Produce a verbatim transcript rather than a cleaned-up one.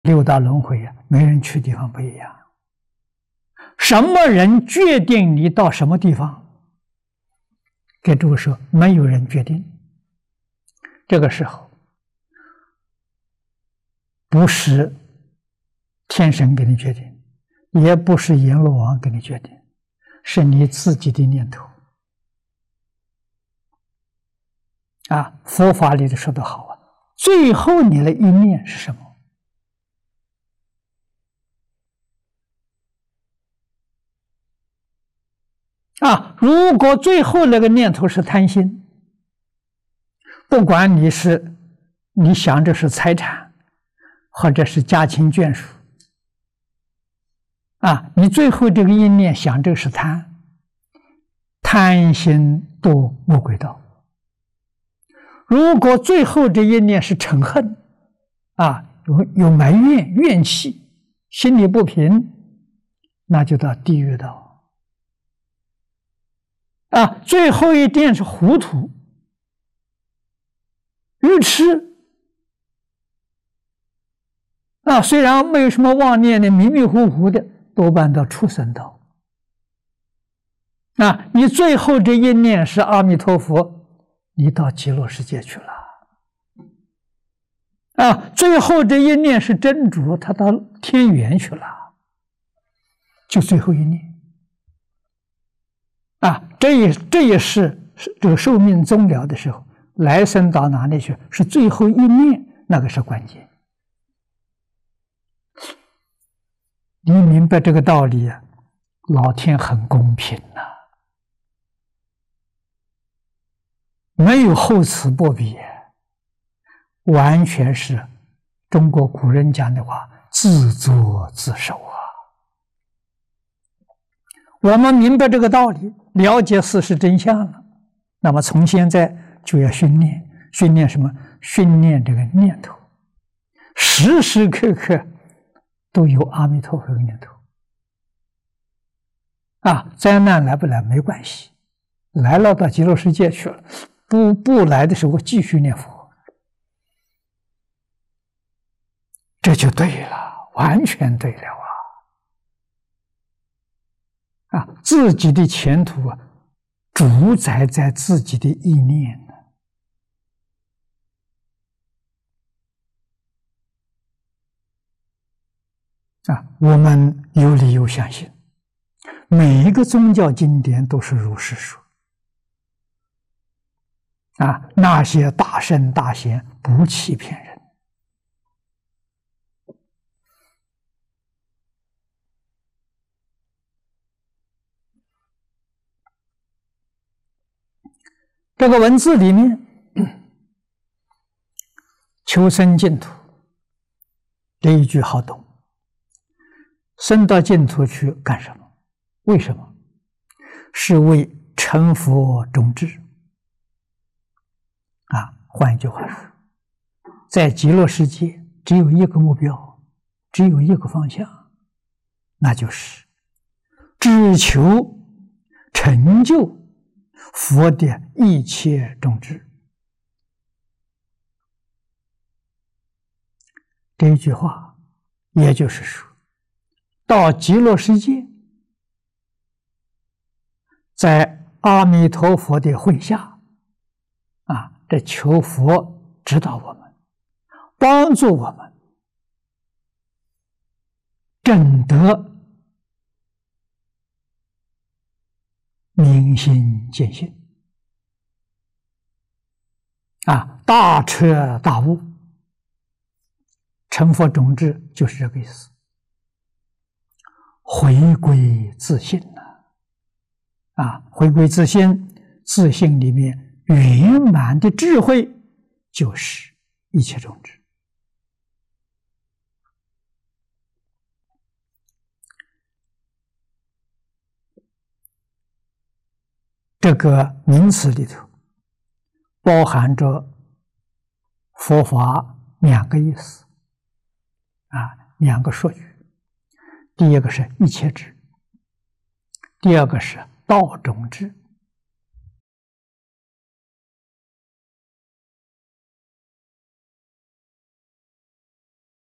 六道轮回啊，每人去地方不一样。什么人决定你到什么地方？给诸位说，没有人决定。这个时候，不是天神给你决定，也不是阎罗王给你决定，是你自己的念头。啊，佛法里头说得好啊，最后你的一念是什么？啊，如果最后那个念头是贪心，不管你是你想着是财产，或者是家亲眷属，啊，你最后这个一念想这个是贪，贪心堕恶鬼道。如果最后这一念是嗔恨，啊，有有埋怨、怨气，心里不平，那就到地狱道。啊，最后一点是糊涂、愚痴，啊，虽然没有什么妄念的，迷迷糊糊的，多半到畜生道。啊，你最后这一念是阿弥陀佛，你到极乐世界去了。啊，最后这一念是真主，他到天园去了，就最后一念。啊，这也这也是这个寿命终了的时候，来生到哪里去？是最后一念，那个是关键。你明白这个道理啊，老天很公平呐、啊，没有厚此薄彼，完全是中国古人讲的话，自作自受啊。我们明白这个道理，了解事实真相了，那么从现在就要训练，训练什么？训练这个念头，时时刻刻都有阿弥陀佛的念头。啊，灾难来不来没关系，来了到极乐世界去了，不不来的时候继续念佛，这就对了，完全对了啊！啊，自己的前途啊，主宰在自己的意念呢。啊，我们有理由相信，每一个宗教经典都是如是说。啊，那些大圣大贤不欺骗人。这个文字里面，求生净土这一句好懂。生到净土去干什么？为什么？是为成佛种智。啊，换一句话说，在极乐世界只有一个目标，只有一个方向，那就是只求成就佛的一切种智。这一句话，也就是说，到极乐世界，在阿弥陀佛的会下，啊，这求佛指导我们，帮助我们证得明心见性，啊，大彻大悟，成佛种智就是这个意思。回归自性呢，啊，回归自性，自性里面圆满的智慧就是一切种智。这个名词里头包含着佛法两个意思，啊，两个说语。第一个是一切智，第二个是道种智。